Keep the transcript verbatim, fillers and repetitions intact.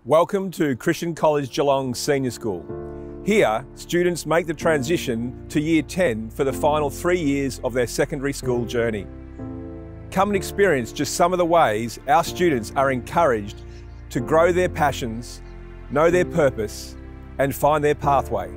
Welcome to Christian College Geelong Senior School. Here, students make the transition to Year ten for the final three years of their secondary school journey. Come and experience just some of the ways our students are encouraged to grow their passions, know their purpose, and find their pathway.